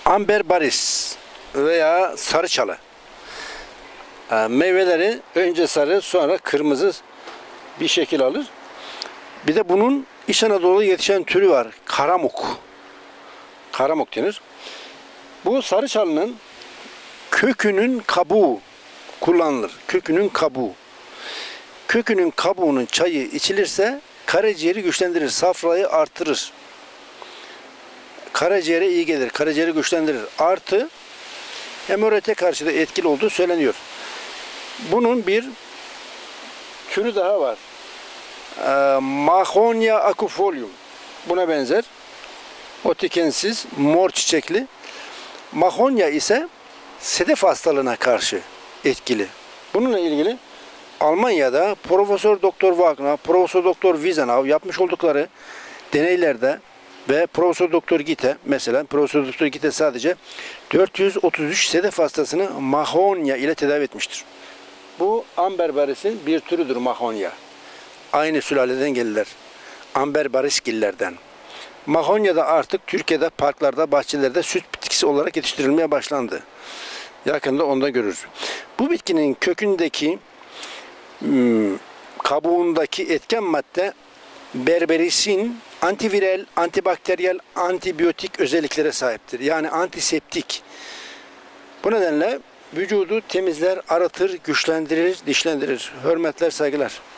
Amberbaris veya sarıçalı. Meyveleri önce sarı sonra kırmızı bir şekil alır. Bir de bunun İç Anadolu'da yetişen türü var. Karamuk. Karamuk denir. Bu sarıçalının kökünün kabuğu kullanılır. Kökünün kabuğu. Kökünün kabuğunun çayı içilirse karaciğeri güçlendirir, safrayı artırır. Karaciğere iyi gelir, karaciğeri güçlendirir. Artı hemoroide karşı da etkili olduğu söyleniyor. Bunun bir türü daha var. Mahonia acufolium. Buna benzer. O tikensiz, mor çiçekli. Mahonia ise sedef hastalığına karşı etkili. Bununla ilgili Almanya'da Profesör Doktor Wagner, Profesör Doktor Wiesenau yapmış oldukları deneylerde ve Profesör Doktor Gitte, mesela Profesör Doktor Gitte sadece 433 sedef hastasını Mahonia ile tedavi etmiştir. Bu Amberbaris'in bir türüdür Mahonia. Aynı sülaleden gelirler. Amberbariskillerden. Mahonia da artık Türkiye'de parklarda, bahçelerde süt bitkisi olarak yetiştirilmeye başlandı. Yakında onda görürüz. Bu bitkinin kökündeki kabuğundaki etken madde berberisin antiviral, antibakteriyel, antibiyotik özelliklere sahiptir. Yani antiseptik. Bu nedenle vücudu temizler, aratır, güçlendirir, dişlendirir. Hürmetler, saygılar.